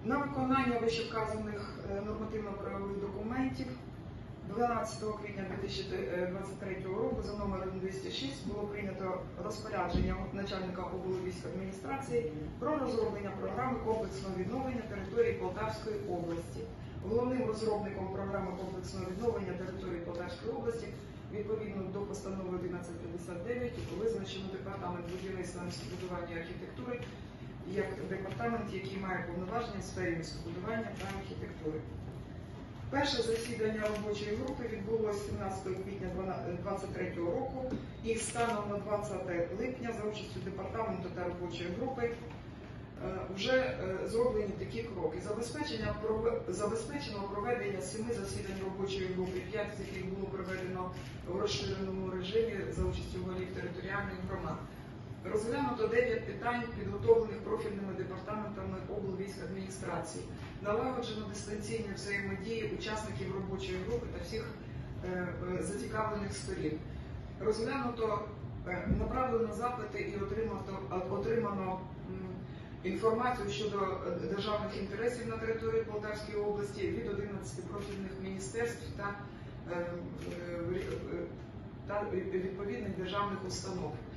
На виконання вищевказаних нормативно-правових документів 12 квітня 2023 року за номером 206 було прийнято розпорядження начальника облвійськадміністрації про розроблення програми комплексного відновлення території Полтавської області. Головним розробником програми комплексного відновлення території Полтавської області відповідно до постанови 1159 визначено департамент будівництва, містобудування і архітектури як департамент, який має повноваження в сфері містобудування та архітектури. Перше засідання робочої групи відбулося 17 квітня 2023 року і станом на 20 липня за участю департаменту та робочої групи вже зроблені такі кроки. Забезпечено проведення 7 засідань робочої групи, 5 з яких було проведено в розширеному режимі за участю голів територіальних громад. Розглянуто 9 питань, підготовлених профільними департаментами облвійськадміністрації. Налагоджено дистанційні взаємодії учасників робочої групи та всіх зацікавлених сторін. Розглянуто, направлено запити і отримано інформацію щодо державних інтересів на території Полтавської області від 11 профільних міністерств та відповідних державних установ.